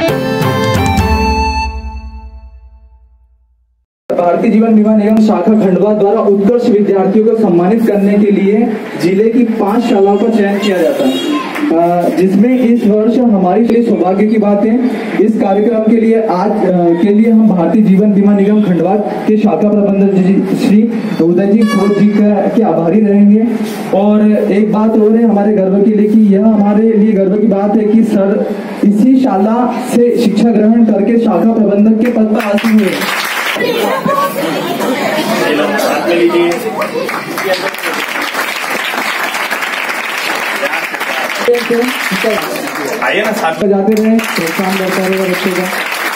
भारतीय जीवन बीमा निगम शाखा खंडवा द्वारा उत्कृष्ट विद्यार्थियों को सम्मानित करने के लिए जिले की 5 शालाओं का चयन किया जाता है, जिसमें इस वर्ष हमारे लिए सौभाग्य की बात है। इस कार्यक्रम के लिए आज के लिए हम भारतीय जीवन बीमा निगम खंडवा के शाखा प्रबंधक श्री उदय जी खोज जी के आभारी रहेंगे। और एक बात और है हमारे गर्व के लिए कि यह हमारे लिए गर्व की बात है कि सर इसी शाला से शिक्षा ग्रहण करके शाखा प्रबंधक के पद पर आसीन हुए। आइए ना साथ में जाते रहे, प्रोत्साहन बढ़ता रहेगा बच्चों का,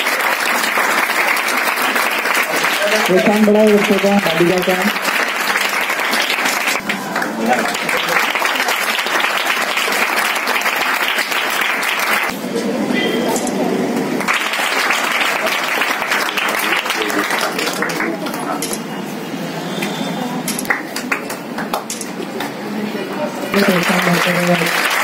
प्रोत्साहन बढ़ाए बच्चों का, बालिका का। प्रोत्साहन बढ़ता रहेगा।